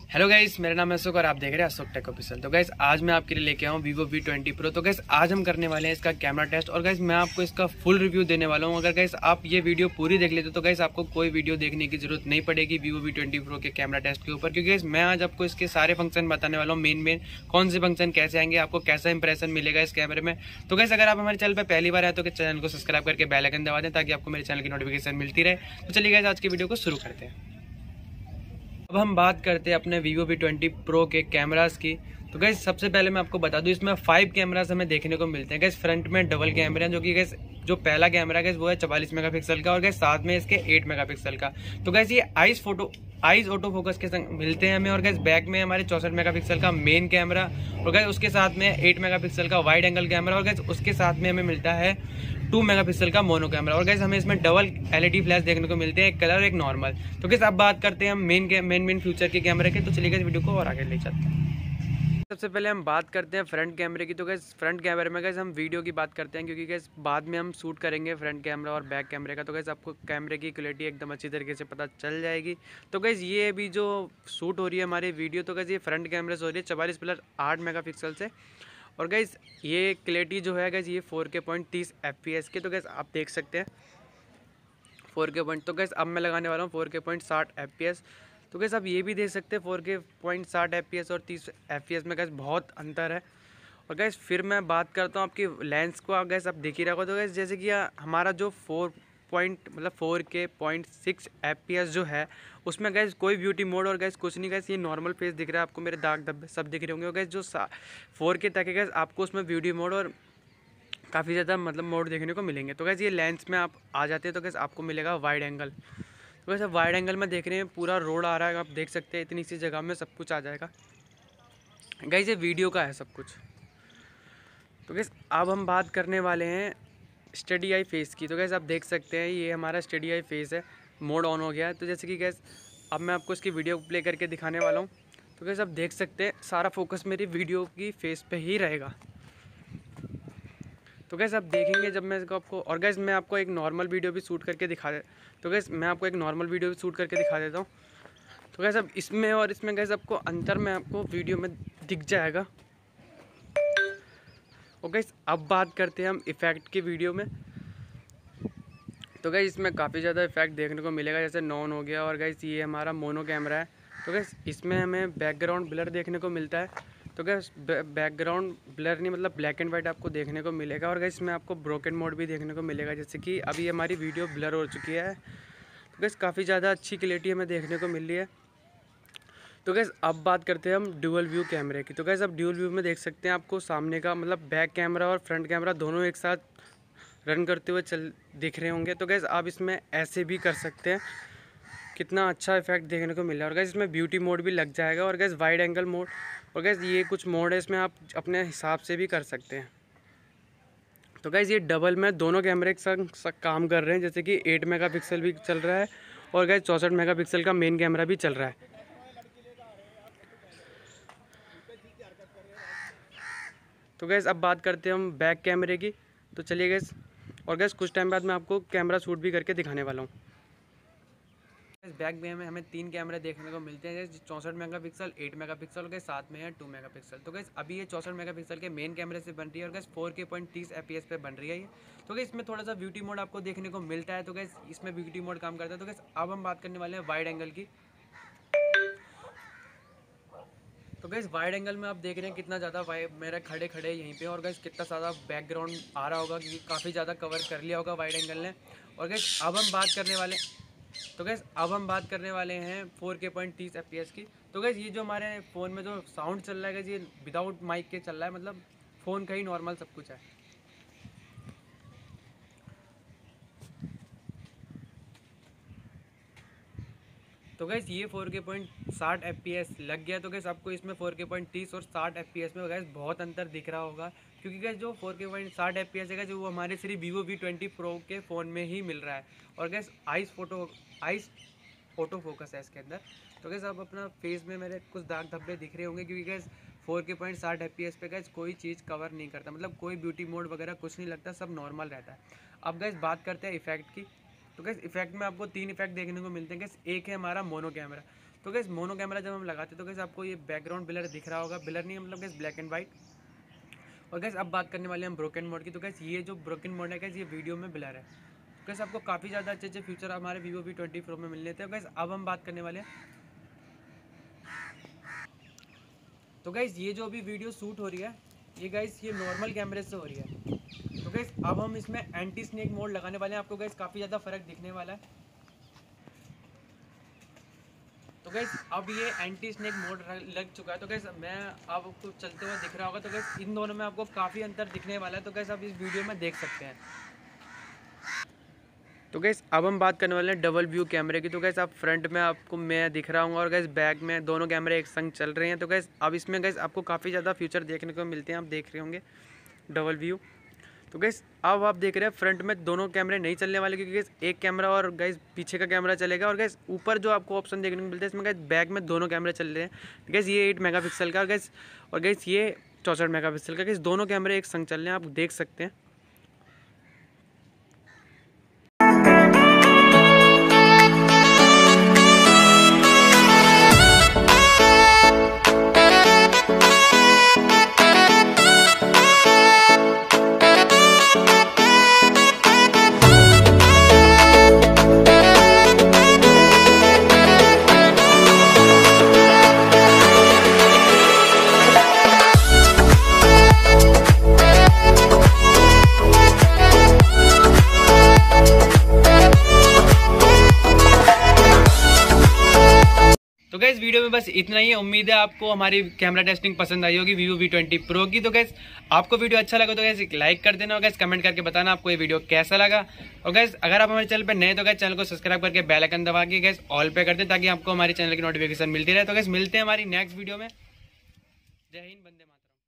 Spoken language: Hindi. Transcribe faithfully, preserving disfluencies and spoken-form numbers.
हेलो गाइस, मेरा नाम है अशोक और आप देख रहे हैं अशोक टेक ऑफिशियल। तो गाइस आज मैं आपके लिए लेके आया हूँ वीवो वी ट्वेंटी प्रो। तो गाइस आज हम करने वाले हैं इसका कैमरा टेस्ट और गाइस मैं आपको इसका फुल रिव्यू देने वाला हूँ। अगर गाइस आप ये वीडियो पूरी देख लेते तो गाइस आपको कोई वीडियो देखने की जरूरत नहीं पड़ेगी वीवो वी ट्वेंटी प्रो के कैमरा टेस्ट के ऊपर, क्योंकि गाइस मैं आज आपको इसके सारे फंक्शन बताने वाला हूँ। मेन मेन कौन से फंक्शन कैसे आएंगे, आपको कैसा इंप्रेशन मिलेगा इस कैमरे में। तो गाइस अगर आप हमारे चैनल पर पहली बार आए तो चैनल को सब्सक्राइब करके बेल आइकन दबा दें ताकि आपको मेरे चैनल की नोटिफिकेशन मिलती रहे। तो चलिए गाइस आज की वीडियो को शुरू करते हैं। अब हम बात करते हैं अपने वीवो वी ट्वेंटी प्रो के कैमरास की। तो गैस सबसे पहले मैं आपको बता दूं इसमें फाइव कैमरास हमें देखने को मिलते हैं। गैस फ्रंट में डबल कैमरे हैं, जो कि गैस जो पहला कैमरा है वो है चवालीस मेगापिक्सल का और गैस साथ में इसके आठ मेगापिक्सल का। तो गैस ये eyes photo eyes auto focus के संग मिलते हैं हमें। और गैस बैक में हमारे चौसठ मेगापिक्सल का मेन कैमरा और गैस उसके साथ में आठ मेगापिक्सल का वाइड एंगल कैमरा और गैस उसके साथ में हमें मिलता है टू मेगापिक्सल का मोनो कैमरा। और गैस हमें इसमें डबल एलईडी फ्लैश देखने को मिलते हैं, एक कलर एक नॉर्मल। तो गैस अब बात करते हैं हम मेन के मेन मेन फ्यूचर के कैमरे के। तो चलिए गैस वीडियो को और आगे ले चलते हैं। सबसे पहले हम बात करते हैं फ्रंट कैमरे की। तो गैस फ्रंट कैमरे में गैस हम वीडियो की बात करते हैं, क्योंकि गैस बाद में हम शूट करेंगे फ्रंट कैमरा और बैक कैमरे का। तो गैस आपको कैमरे की क्वालिटी एकदम अच्छी तरीके से पता चल जाएगी। तो गैस ये अभी जो शूट हो रही है हमारी वीडियो, तो गैस ये फ्रंट कैमरे से हो रही है चवालीस प्लस आठ मेगा पिक्सल से। और गैस ये क्लैरिटी जो है गैस ये फोर के पॉइंट तीस एफ पी एस के। तो गैस आप देख सकते हैं फोर के पॉइंट। तो गैस अब मैं लगाने वाला हूँ फोर के पॉइंट साठ एफ पी एस। तो गैस आप ये भी देख सकते हैं फोर के पॉइंट साठ एफ पी एस और तीस एफ पी एस में गैस बहुत अंतर है। और गैस फिर मैं बात करता हूँ आपकी लेंस को। गैस आप देख ही रखो। तो गैस जैसे कि हमारा जो फोर पॉइंट मतलब four K point six F P S जो है उसमें गैस कोई ब्यूटी मोड और गैस कुछ नहीं। गैस ये नॉर्मल फेस दिख रहा है आपको, मेरे दाग धब्बे सब दिख रहे होंगे। और गैस जो फोर के तक है गैस आपको उसमें ब्यूटी मोड और काफ़ी ज़्यादा मतलब मोड देखने को मिलेंगे। तो गैस ये लेंस में आप आ जाते हैं तो गैस आपको मिलेगा वाइड एंगल। तो गैस वाइड एंगल में देख रहे हैं पूरा रोड आ रहा है, आप देख सकते हैं इतनी सी जगह में सब कुछ आ जाएगा। गैस ये वीडियो का है सब कुछ। तो गैस अब हम बात करने वाले हैं स्टडी आई फेस की। तो गैस आप देख सकते हैं ये हमारा स्टडी आई फेस है, मोड ऑन हो गया है। तो जैसे कि गैस अब मैं आपको इसकी वीडियो प्ले करके दिखाने वाला हूँ। तो गैस आप देख सकते हैं सारा फोकस मेरी वीडियो की फेस पे ही रहेगा। तो गैस आप देखेंगे जब मैं इसको आपको, और गैस मैं आपको एक नॉर्मल वीडियो भी शूट करके दिखा दे तो गैस मैं आपको एक नॉर्मल वीडियो भी शूट करके दिखा देता हूँ। तो गैस अब इसमें और इसमें गैस आपको अंतर में आपको वीडियो में दिख जाएगा। और गैस अब बात करते हैं हम इफ़ेक्ट की वीडियो में। तो गैस इसमें काफ़ी ज़्यादा इफेक्ट देखने को मिलेगा, जैसे नॉन हो गया। और गैस ये हमारा मोनो कैमरा है। तो गैस इसमें हमें बैकग्राउंड ब्लर देखने को मिलता है। तो गैस बैकग्राउंड ब्लर नहीं मतलब ब्लैक एंड वाइट आपको देखने को मिलेगा। और गैस इसमें आपको ब्रोकन मोड भी देखने को मिलेगा, जैसे कि अभी हमारी वीडियो ब्लर हो चुकी है। तो गैस काफ़ी ज़्यादा अच्छी क्लैरिटी हमें देखने को मिल रही है। तो गैस अब बात करते हैं हम ड्यूअल व्यू कैमरे की। तो गैस अब ड्यूअल व्यू में देख सकते हैं आपको सामने का मतलब बैक कैमरा और फ्रंट कैमरा दोनों एक साथ रन करते हुए चल दिख रहे होंगे। तो गैस आप इसमें ऐसे भी कर सकते हैं, कितना अच्छा इफेक्ट देखने को मिल रहा है। और गैस इसमें ब्यूटी मोड भी लग जाएगा और गैस वाइड एंगल मोड और गैस ये कुछ मोड है इसमें आप अपने हिसाब से भी कर सकते हैं। तो गैस ये डबल में दोनों कैमरे के साथ काम कर रहे हैं, जैसे कि आठ मेगापिक्सल भी चल रहा है और गैस चौंसठ मेगापिक्सल का मेन कैमरा भी चल रहा है। तो गैस अब बात करते हैं हम बैक कैमरे की। तो चलिए गैस, और गैस कुछ टाइम बाद मैं आपको कैमरा शूट भी करके दिखाने वाला हूँ। इस बैक में हमें हमें तीन कैमरे देखने को मिलते हैं, जैसे चौंसठ मेगापिक्सल, आठ मेगापिक्सल और साथ में है टू मेगापिक्सल। तो गैस अभी ये चौंसठ मेगापिक्सल के मेन कैमरे से बन रही है और गैस फोर के पॉइंट तीस एफ पी एस पे बन रही है ये। तो गैस इसमें थोड़ा सा ब्यूटी मोड आपको देखने को मिलता है। तो गैस इसमें ब्यूटी मोड काम करता है। तो गैस अब हम बात करने वाले हैं वाइड एंगल की। तो गैस वाइड एंगल में आप देख रहे हैं कितना ज़्यादा मेरा खड़े खड़े यहीं पे और गैस कितना ज़्यादा बैकग्राउंड आ रहा होगा, क्योंकि काफ़ी ज़्यादा कवर कर लिया होगा वाइड एंगल ने। और गैस अब हम बात करने वाले तो गैस अब हम बात करने वाले हैं फोर के पॉइंट तीस एफ पी एस की। तो गैस ये जो हमारे फ़ोन में जो साउंड चल रहा है गैस ये विदाउट माइक के चल रहा है, मतलब फ़ोन का ही नॉर्मल सब कुछ है। तो गैस ये फोर के पॉइंट साठ एफ पी एस लग गया। तो गैस आपको इसमें फोर के पॉइंट तीस और साठ एफ पी एस में गैस बहुत अंतर दिख रहा होगा, क्योंकि गैस जो फोर के पॉइंट साठ एफ पी एस है जो वो हमारे सिर्फ वीवो वी ट्वेंटी प्रो के फ़ोन में ही मिल रहा है। और guys eyes photo eyes auto focus है इसके अंदर। तो गैस आप अपना फेस में मेरे कुछ दाग धब्बे दिख रहे होंगे, क्योंकि गैस फोर के पॉइंट साठ एफ पी एस पे गैस कोई चीज़ कवर नहीं करता, मतलब कोई ब्यूटी मोड वगैरह कुछ नहीं लगता, सब नॉर्मल रहता है। अब गैस बात करते हैं इफेक्ट की। तो गैस इफेक्ट में आपको तीन इफेक्ट देखने को मिलते हैं। गैस एक है हमारा मोनो कैमरा। तो गैस मोनो कैमरा जब हम लगाते हैं तो गैस आपको ये बैकग्राउंड ब्लर दिख रहा होगा, ब्लर नहीं है मतलब गैस ब्लैक एंड वाइट। और गैस अब बात करने वाले हैं हम ब्रोकन मोड की। तो गैस ये जो ब्रोकन मोड है गैस ये वीडियो में ब्लर है। तो गैस आपको काफ़ी ज़्यादा अच्छे अच्छे फीचर हमारे वीवो वी ट्वेंटी प्रो में मिलने थे। गैस अब हम बात करने वाले हैं, तो गैस ये जो अभी वीडियो शूट हो रही है ये गैस ये नॉर्मल कैमरे से हो रही है। तो गैस अब हम इसमें एंटी स्नेक मोड लगाने वाले हैं, आपको गैस काफ़ी ज़्यादा फ़र्क दिखने वाला है। तो गैस अब ये एंटी स्नेक मोड लग चुका है। तो गैस मैं आपको चलते हुए दिख रहा होगा, तो गैस इन दोनों में आपको काफ़ी अंतर दिखने वाला है। तो गैस आप इस वीडियो में देख सकते हैं। तो गैस अब हम बात करने वाले हैं डबल व्यू कैमरे की। तो गैस आप फ्रंट में आपको मैं दिख रहा हूँ और गैस बैक में दोनों कैमरे एक संग चल रहे हैं। तो गैस अब इसमें गैस आपको काफ़ी ज़्यादा फीचर देखने को मिलते हैं, आप देख रहे होंगे डबल व्यू। तो गैस अब आप देख रहे हैं फ्रंट में दोनों कैमरे नहीं चलने वाले, क्योंकि गैस एक कैमरा और गैस पीछे का कैमरा चलेगा। और गैस ऊपर जो आपको ऑप्शन देखने को मिलता है इसमें गैस बैक में दोनों कैमरे चल रहे हैं। गैस ये एट मेगा पिक्सल का गैस और गैस ये चौंसठ मेगा पिक्सल का, गैस दोनों कैमरे एक संग चल रहे हैं, आप देख सकते हैं। तो गैस वीडियो में बस इतना ही है। उम्मीद है आपको हमारी कैमरा टेस्टिंग पसंद आई होगी वीवो वी ट्वेंटी प्रो की। तो गैस आपको वीडियो अच्छा लगा तो गैस एक लाइक कर देना और गैस कमेंट करके बताना आपको ये वीडियो कैसा लगा। और गैस अगर आप हमारे चैनल पर नए तो गैस चैनल को सब्सक्राइब करके बेल आइकन दबा के गैस ऑल पे कर दे, ताकि आपको हमारे चैनल की नोटिफिकेशन मिलती रहे। तो गैस मिलते हैं हमारी नेक्स्ट वीडियो में। जय हिंद, वंदे मातरम।